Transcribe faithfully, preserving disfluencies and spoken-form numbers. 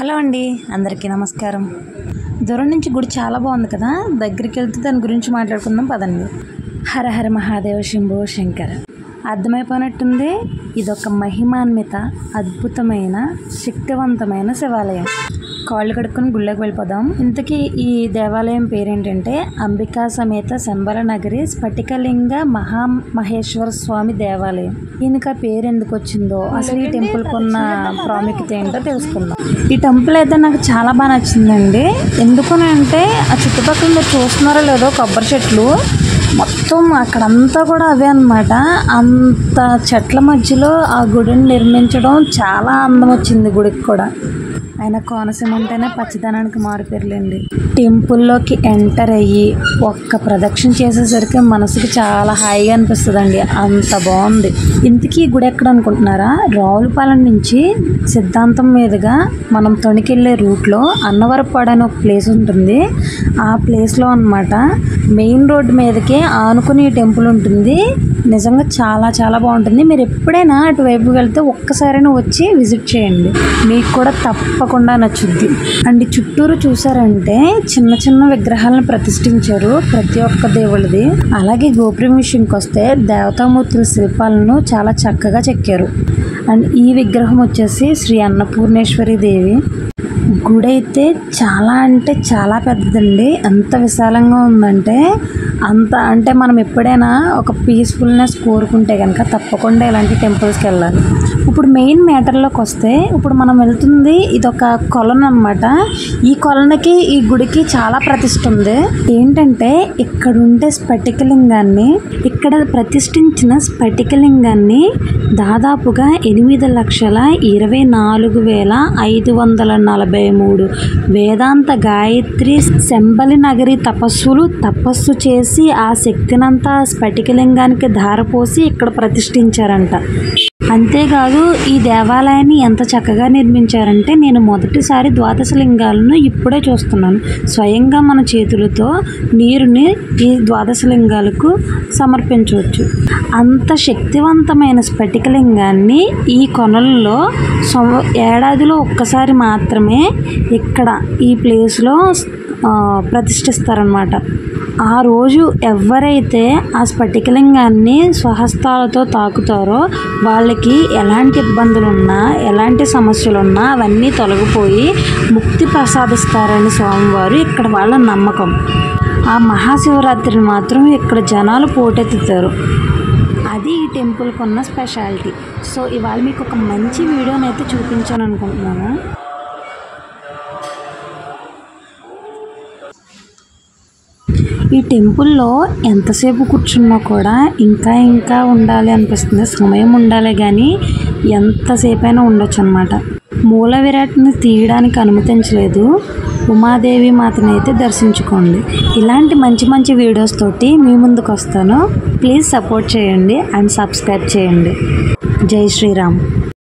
Hello అండి, అందరికీ నమస్కారం. దూరం నుంచి గుడి చాలా బాగుంది కదా, దగ్గరికి వెళ్తే దాని గురించి మాట్లాడుకుందాం పదండి. హర హర మహాదేవ శంభో శంకర. అర్థమైపోయినట్టుంది, ఇదొక మహిమాన్విత అద్భుతమైన శక్తివంతమైన శివాలయం. కాళ్ళు కడుక్కొని గుళ్ళోకి వెళ్ళిపోదాం. ఇంతకీ ఈ దేవాలయం పేరేంటంటే అంబికా సమేత శంబర నగరి స్ఫటికలింగ మహా మహేశ్వర స్వామి దేవాలయం. ఈయనక పేరు ఎందుకు వచ్చిందో, అసలు ఈ టెంపుల్కి ఉన్న ప్రాముఖ్యత ఏంటో తెలుసుకుందాం. ఈ టెంపుల్ అయితే నాకు చాలా బాగా నచ్చిందండి. ఎందుకనంటే ఆ చుట్టుపక్కల మీరు చూస్తున్నారో లేదో కొబ్బరి చెట్లు మొత్తం అక్కడంతా కూడా అవే అన్నమాట. అంత చెట్ల మధ్యలో ఆ గుడిని నిర్మించడం చాలా అందం వచ్చింది గుడికి కూడా. ఆయన కోనసీమ అంటేనే పచ్చదనానికి మారుపేర్లేండి. టెంపుల్లోకి ఎంటర్ అయ్యి ఒక్క ప్రదక్షిణ చేసేసరికి మనసుకి చాలా హాయిగా అనిపిస్తుందండి, అంత బాగుంది. ఇంతకీ గుడి ఎక్కడ అనుకుంటున్నారా? రావులపాలెం నుంచి సిద్ధాంతం మీదుగా మనం తొణికెళ్ళే రూట్లో అన్నవరపాడు అనే ఒక ప్లేస్ ఉంటుంది. ఆ ప్లేస్లో అన్నమాట మెయిన్ రోడ్డు మీదకి ఆనుకుని టెంపుల్ ఉంటుంది. నిజంగా చాలా చాలా బాగుంటుంది. మీరు ఎప్పుడైనా అటువైపు వెళ్తే ఒక్కసారైనా వచ్చి విజిట్ చేయండి, మీకు కూడా తప్పకుండా నచ్చుద్ది. అండ్ చుట్టూరు చూసారంటే చిన్న చిన్న విగ్రహాలను ప్రతిష్ఠించారు ప్రతి ఒక్క దేవుడిది. అలాగే గోపురం విషయంకి వస్తే దేవతామూర్తుల శిల్పాలను చాలా చక్కగా చెక్కారు. అండ్ ఈ విగ్రహం వచ్చేసి శ్రీ అన్నపూర్ణేశ్వరి దేవి. గుడి అయితే చాలా అంటే చాలా పెద్దదండి. ఎంత విశాలంగా ఉందంటే అంత అంటే మనం ఎప్పుడైనా ఒక పీస్ఫుల్నెస్ కోరుకుంటే కనుక తప్పకుండా ఇలాంటి టెంపుల్స్కి వెళ్ళాలి. ఇప్పుడు మెయిన్ మ్యాటర్లోకి వస్తే, ఇప్పుడు మనం వెళ్తుంది ఇదొక కొలను అనమాట. ఈ కొలనుకి ఈ గుడికి చాలా ప్రతిష్ఠ ఉంది. ఏంటంటే ఇక్కడ ఉండే స్ఫటికలింగాన్ని, ఇక్కడ ప్రతిష్ఠించిన స్ఫటికలింగాన్ని దాదాపుగా ఎనిమిది లక్షల ఇరవై నాలుగు వేల ఐదు వందల నలభై మూడు వేదాంత గాయత్రి శంబలి నగరి తపస్సులు తపస్సు చేసి ఆ శక్తినంతా స్ఫటికలింగానికి ధారపోసి ఇక్కడ ప్రతిష్ఠించారంట. అంతేకాదు ఈ దేవాలయాన్ని ఎంత చక్కగా నిర్మించారంటే, నేను మొదటిసారి ద్వాదశ లింగాలను ఇప్పుడే చూస్తున్నాను. స్వయంగా మన చేతులతో నీరుని ఈ ద్వాదశ లింగాలకు సమర్పించవచ్చు. అంత శక్తివంతమైన స్ఫటికలింగాన్ని ఈ కొనల్లో ఏడాదిలో ఒక్కసారి మాత్రమే ఇక్కడ ఈ ప్లేస్లో ప్రతిష్ఠిస్తారనమాట. ఆ రోజు ఎవరైతే ఆ స్ఫటికలింగాన్ని స్వహస్తాలతో తాకుతారో వాళ్ళకి ఎలాంటి ఇబ్బందులున్నా ఎలాంటి సమస్యలున్నా అవన్నీ తొలగిపోయి ముక్తి ప్రసాదిస్తారని స్వామివారు ఇక్కడ వాళ్ళ నమ్మకం. ఆ మహాశివరాత్రిని మాత్రం ఇక్కడ జనాలు పోటెత్తుతారు. అది ఈ టెంపుల్కి ఉన్న స్పెషాలిటీ. సో ఇవాళ మీకు ఒక మంచి వీడియోని అయితే చూపించాను అనుకుంటున్నాను. ఈ టెంపుల్లో ఎంతసేపు కూర్చున్నా కూడా ఇంకా ఇంకా ఉండాలి అనిపిస్తుంది. సమయం ఉండాలి కానీ ఎంతసేపైనా ఉండొచ్చు అనమాట. మూల విరాట్ని తీయడానికి అనుమతించలేదు. ఉమాదేవి మాతని అయితే దర్శించుకోండి. ఇలాంటి మంచి మంచి వీడియోస్ తోటి మీ ముందుకు వస్తాను. ప్లీజ్ సపోర్ట్ చేయండి అండ్ సబ్స్క్రైబ్ చేయండి. జై శ్రీరామ్.